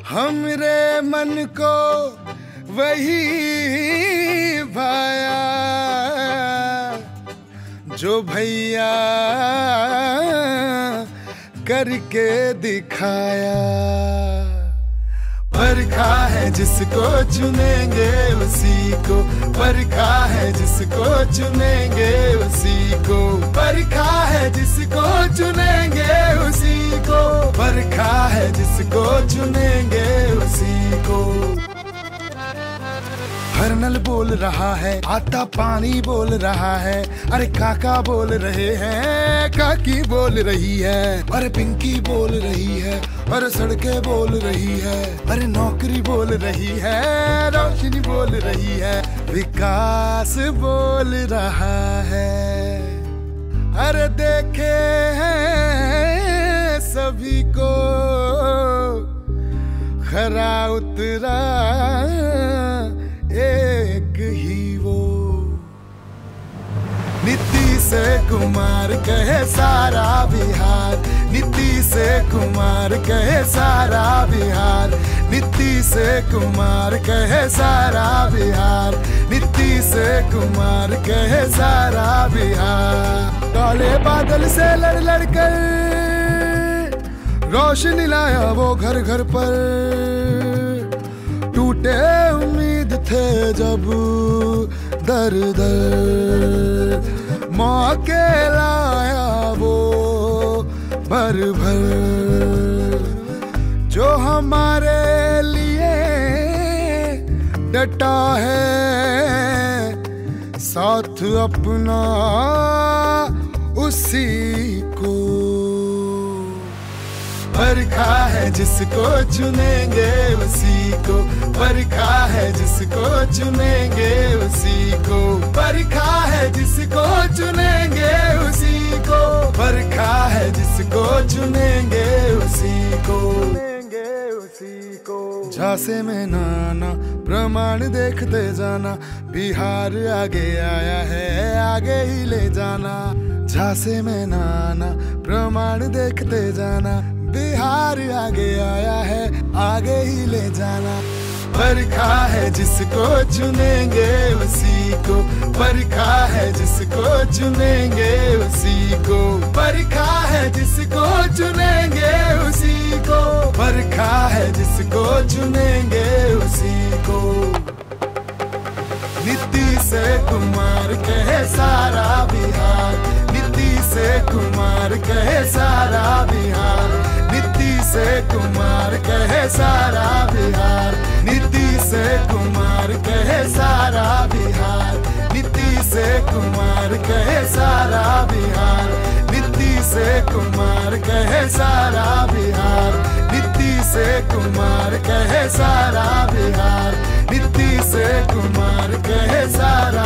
हमरे मन को वही भाया जो भैया करके दिखाया। परखा है जिसको चुनेंगे उसी को, परखा है जिसको चुनेंगे उसी को, परखा है जिसको चुनेंगे उसी को, परखा है जिसको चुनेंगे उसी को। हरनल बोल रहा है, आता पानी बोल रहा है, अरे काका बोल रहे हैं, काकी बोल रही है, अरे पिंकी बोल रही है, अरे सड़कें बोल रही है, अरे नौकरी बोल रही है, रोशनी बोल रही है, विकास बोल रहा है। अरे देखे हैं सभी को खरा उतरा एक ही वो। नीतीश कुमार कहे सारा बिहार, नीतीश कुमार कहे सारा बिहार, नीतीश कुमार कहे सारा बिहार, नीतीश कुमार कहे सारा बिहार। काले बादल से लड़ लड़ कर रोशनी लाया वो घर घर पर, टूटे उम्मीद थे जब दर दर, मौके लाया वो भर भर, जो हमारे लिए डटा है साथ अपना उसी को। परखा है जिसको चुनेंगे उसी को, परखा है जिसको चुनेंगे उसी को, परखा है जिसको चुनेंगे उसी को, परखा है जिसको चुनेंगे उसी को, चुनेंगे उसी को। झांसे में नाना प्रमाण देखते जाना, बिहार आगे आया है आगे ही ले जाना। झांसे में नाना प्रमाण देखते जाना, बिहार आगे आया है आगे ही ले जाना। परखा है जिसको चुनेंगे उसी को, परखा है जिसको चुनेंगे उसी को, परखा है जिसको चुनेंगे उसी को, परखा है जिसको चुनेंगे उसी को। नीतीश कुमार कहे सारा बिहार, नीतीश कुमार कहे सारा बिहार, नीतीश कुमार कहे सारा बिहार, नीतीश कुमार कहे सारा बिहार, नीतीश कुमार कहे सारा बिहार, नीतीश कुमार कहे सारा बिहार, नीतीश कुमार कहे सारा बिहार, नीतीश कुमार कहे सारा